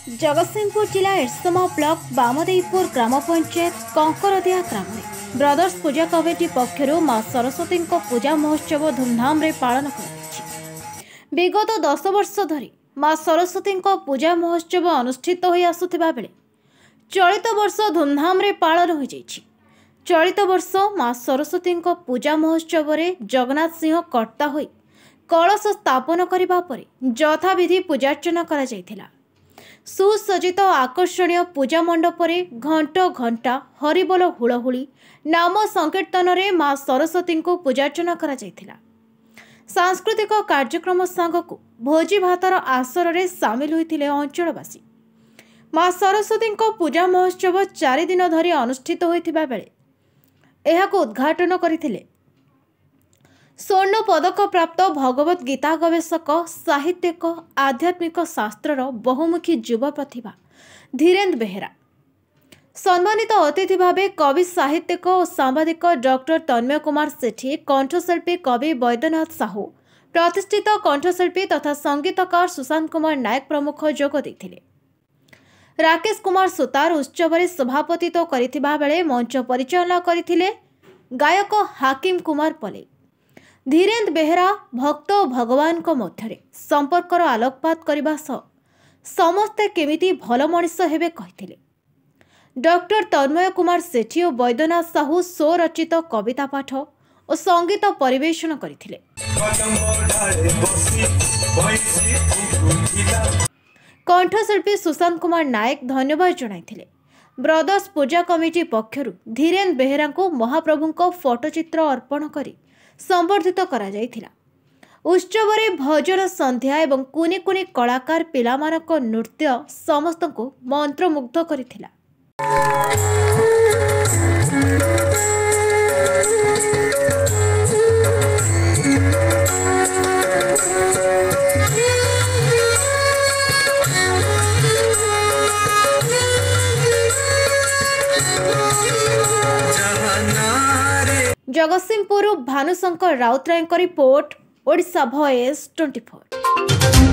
जगतसिंहपुर जिला एरसमा ब्लॉक बामदेईपुर ग्राम पंचायत कंकरदिया ग्राम में brothers Puja committee पक्षर मां सरस्वती पूजा महोत्सव धूमधाम रे पालन कर विगत 10 वर्ष धरी मां सरस्वती पूजा महोत्सव अनुष्ठित हो आसुथिबा बेले चलित वर्ष धूमधाम रे पालन हो जाइछि। चलित वर्ष मां सरस्वती पूजा महोत्सव रे जगन्नाथ सिंह कर्ता होई कलश स्थापन करिबा परे यथाविधि पूजार्चना करा जायथिला। सुसज्जित आकर्षणीय पूजा मंडप घंट घंटा हरिबोल हुलहुली नाम संकीर्तन रे मां सरस्वती को पूजार्चना करा जायथिला। सांस्कृतिक कार्यक्रम सांगक भोजी भातर आसर रे सामिल होइथिले अंचलवासी। मां सरस्वती पूजा महोत्सव 4 दिन धरी अनुष्ठित होइथिबा बेले एहाको उद्घाटन करिथिले स्वर्ण पदक प्राप्त भगवत गीता गवेषक साहित्यिक आध्यात्मिक शास्त्रर बहुमुखी युवा प्रतिभा धीरेन्द्र बेहेरा। सम्मानित अतिथि भावे कवि साहित्यिक और सांबादिक डॉक्टर तन्मय कुमार सेठी, कंठशिल्पी कवि वैद्यनाथ साहू, प्रतिष्ठित कंठशिल्पी तथा संगीतकार सुशांत कुमार नायक प्रमुख जोग देथिले। राकेश कुमार सुतार उत्सव सभापतित्व करिथिबा बेले मंच परिचालना करिथिले गायक हाकिम कुमार पले। धीरेन्द्र बेहेरा भक्त और भगवान को मध्य संपर्कर आलोकपात करने सह समस्ते केमिति भल मनिष हेबे कहिथिले। डॉक्टर तन्मय कुमार सेठी और वैद्यनाथ साहू स्वरचित कविता पाठ और संगीत परिवेषण करथिले। कंठशिल्पी सुशांत कुमार नायक धन्यवाद जणाइथिले। ब्रदर्स पूजा कमिटी पक्षरु धीरेन्द्र बेहेरा को महाप्रभु को फोटोचित्र अर्पण करी संबर्धित करा जायथिला। उत्सव रे भजन संध्या एवं कुनी कुनी कलाकार पिलामानक नृत्य समस्त को मंत्रमुग्ध करिथिला। Jagatsinghpur Bhanushankar Routray report Odisha voice 24।